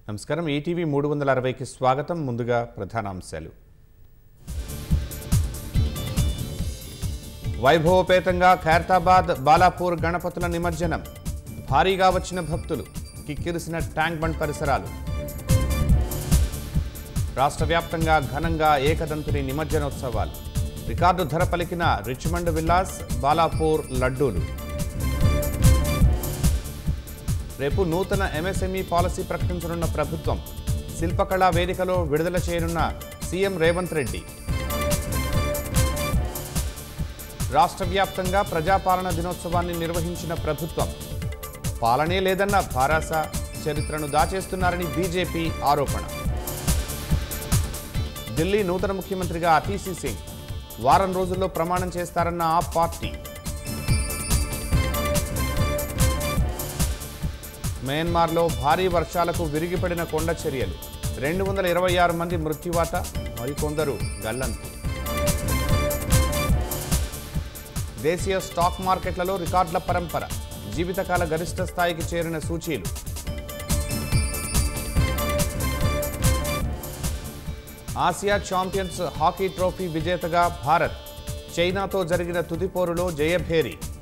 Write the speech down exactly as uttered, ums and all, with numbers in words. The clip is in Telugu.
నమస్కారం ఈటీవీ మూడు వందల అరవైకి స్వాగతం. ముందుగా ప్రధానాంశాలు. వైభవపేతంగా ఖైరతాబాద్ బాలాపూర్ గణపతుల నిమజ్జనం. భారీగా వచ్చిన భక్తులు, కిక్కిరిసిన ట్యాంక్ బండ్ పరిసరాలు. రాష్ట్ర వ్యాప్తంగా ఘనంగా ఏకదంతుని నిమజ్జనోత్సవాలు. రికార్డు ధర పలికిన రిచ్మండ్ విల్లాస్ బాలాపూర్ లడ్డూలు. రేపు నూతన ఎంఎస్ఎంఈ పాలసీ ప్రకటించనున్న ప్రభుత్వం. శిల్పకళా వేదికలో విడుదల చేయనున్న సీఎం రేవంత్ రెడ్డి. రాష్ట్ర వ్యాప్తంగా ప్రజాపాలన దినోత్సవాన్ని నిర్వహించిన ప్రభుత్వం. పాలనే లేదన్న భారాస చరిత్రను దాచేస్తున్నారని బీజేపీ ఆరోపణ. ఢిల్లీ నూతన ముఖ్యమంత్రిగా అటీసీ సింగ్ వారం రోజుల్లో ప్రమాణం చేస్తారన్న ఆ పార్టీ. మయన్మార్లో భారీ వర్షాలకు విరిగిపడిన కొండ చర్యలు. రెండు వందల ఇరవై ఆరు మంది మృత్యువాత, మరికొందరు గల్లంతు. దేశీయ స్టాక్ మార్కెట్లలో రికార్డుల పరంపర. జీవితకాల గరిష్ట స్థాయికి చేరిన సూచీలు. ఆసియా ఛాంపియన్స్ హాకీ ట్రోఫీ విజేతగా భారత్. చైనాతో జరిగిన తుది పోరులో జయభేరి.